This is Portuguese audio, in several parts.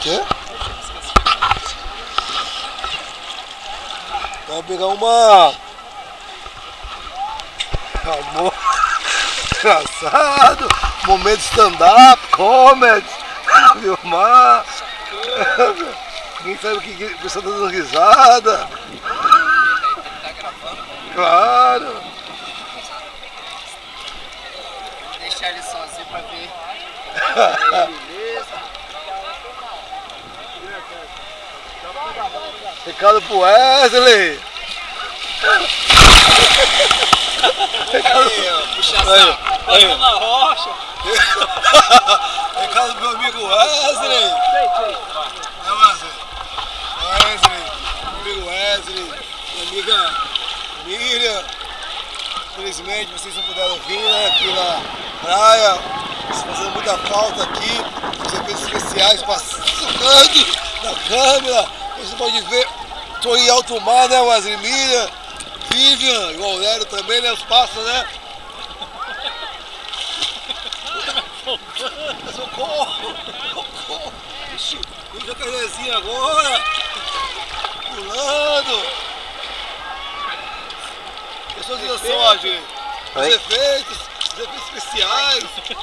Quê? Vai pegar uma... Amor... Engraçado! Momento stand-up, comedy, filmar... Ninguém sabe o que a pessoa tá dando risada. Tá gravando? Claro! Vou deixar ele sozinho pra ver. Beleza. Recado pro Wesley! Aí, ó, puxa saco. Aí. Na rocha. Recado pro meu amigo Wesley! É Wesley! Meu amigo Wesley, minha amiga Miriam. Infelizmente vocês não puderam vir, né, aqui na praia. Estão fazendo muita falta aqui. Os efeitos especiais passando na câmera. Você pode ver, estou em alto mar, né, Wesley? Miriam, Vivian, igual o Léo também, né? Os pássaros, né? Socorro! Socorro! Ixi, o jacarezinho agora! Pulando! Pessoas de noção, ó, gente. Os efeitos especiais.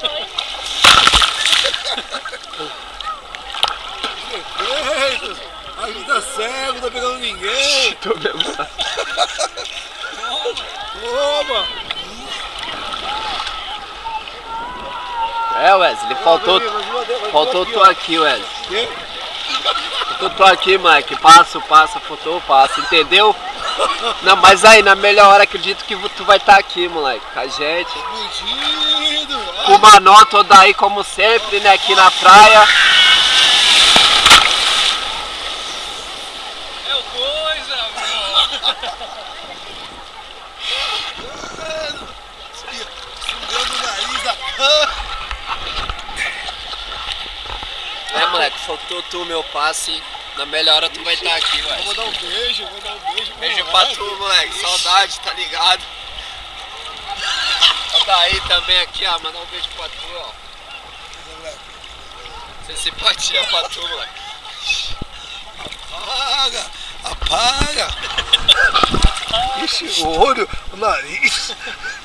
Os efeitos. A gente tá cego, não tá pegando ninguém. Tô mesmo. Toma! É, Wesley, faltou tu aqui, Wesley. Quê? Faltou tu aqui, Mike. Passo, faltou o passo, entendeu? Não, mas aí, na melhor hora, acredito que tu vai estar aqui, moleque, com a gente. Fudido! Com o Manó todo aí, como sempre, né, aqui na praia. É o coisa, meu. Sugando o nariz da cama. É, moleque, faltou tu, meu passe. Na melhor hora tu vai estar aqui, Vou Wesley. dar um beijo, Beijo pra tu, moleque. Saudade, tá ligado? Daí também aqui, ó. Mandar um beijo pra tu, ó. Sem simpatia pra tu, moleque. Apaga! Apaga! Ixi, o olho, o nariz.